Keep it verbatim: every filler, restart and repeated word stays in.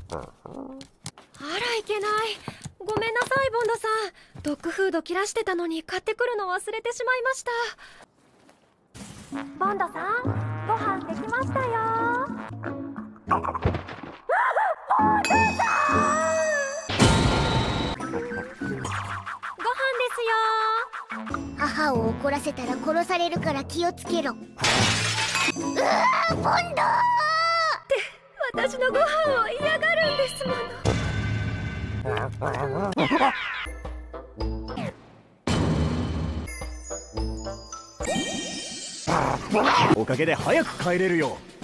らいけない。ごめんなさいボンドさん。ドッグフード切らしてたのに買ってくるの忘れてしまいました。ボンドさん、ご飯できましたよ。ボンドさん、ご飯ですよ。 母を怒らせたら殺されるから気をつけろ。うわー、ボンドーって私のご飯を嫌がるんですもの。おかげで早く帰れるよ。